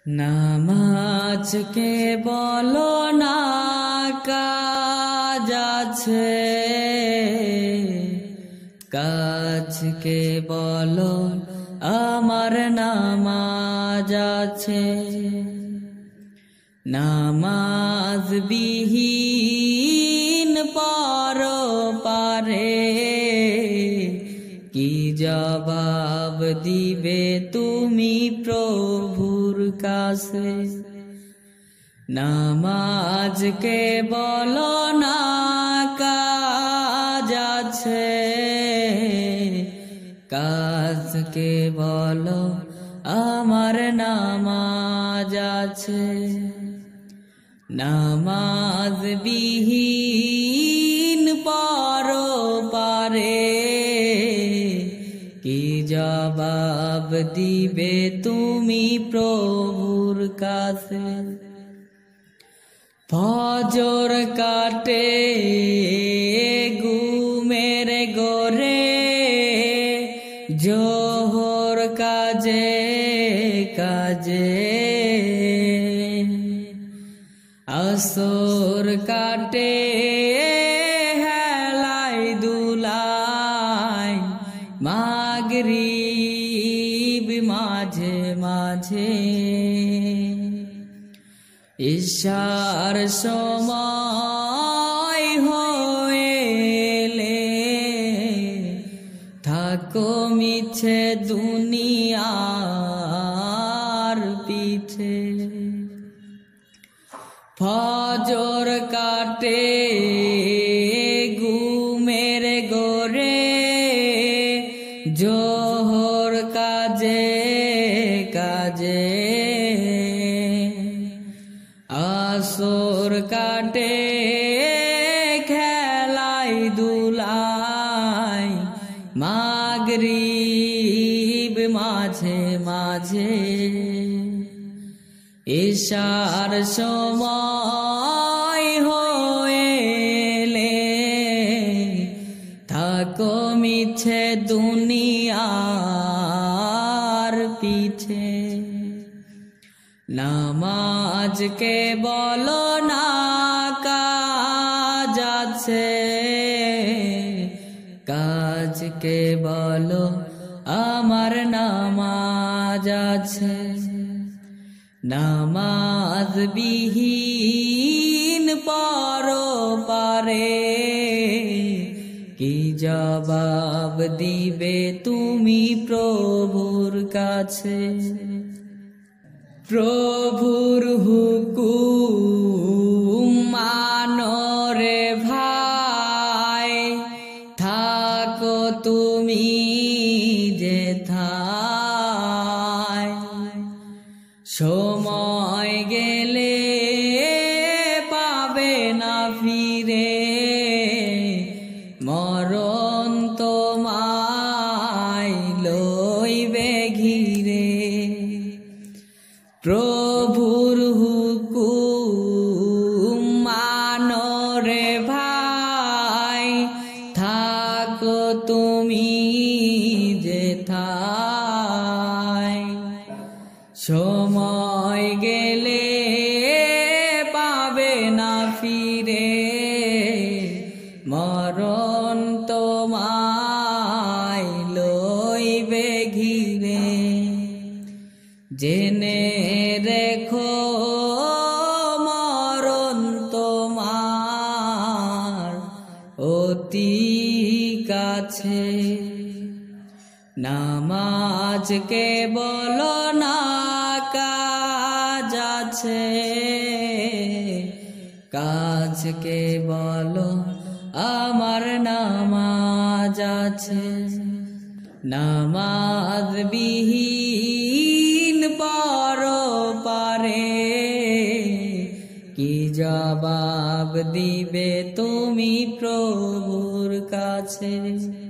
নামাজকে বলো না কাজ আছে, কাজকে বলো আমার নামাজ আছে। নামাজ বিহীন পরপারে কি জবাব দিবে তুমি প্রভুর কাছে? নামাজকে বলো না কাজ আছে, কাজকে বলো আমার নামাজ আছে। নামাজ বিহীন পরপারে কি জবাব দিবে তুমি প্রভুর কাছে? ফজর কাটে ঘুমের ঘোরে, জোহর কাজে কাজে, আসর কাটে হেলাই দুলাই, মাগরিব মাঝে মাঝে, ইশার সময় হইলে থাকো মিছে দুনিয়ার পিছে। ফজর কাটে ঘুমের ঘোরে, জোহর কাজে কাজে, আসর কাটে খেলাই দুলাই, মাগরিব মাঝে মাঝে, ইশার সময় হইলে থাকো মিছে দুনিয়ার পিছে। নামাজকে বলো না কাজ আছে, কাজকে বলো আমার নামাজ আছে। নামাজ বিহীন পরপারে কি জবাব দিবে তুমি প্রভুর কাছে? প্রভুর হুকুম মানো রে ভাই, থাকো তুমি যেথায়, সময় গেলে পাবে না ফিরে, মরণ তোমায় লইবে ঘিরে। প্রভুর হুকুম মানো রে ভাই, থাকো তুমি যেথায়, সময় গেলে পাবে না ফিরে, মরণ তোমায় লইবে ঘিরে। জেনে রেখো মরণ তোমার অতি কাছে। নামাজকে বলো না কাজ আছে, কাজকে বলো আমার নামাজ আছে। নামাজ বিহীন পরপারে কি জবাব দিবে তুমি প্রভুর কাছে?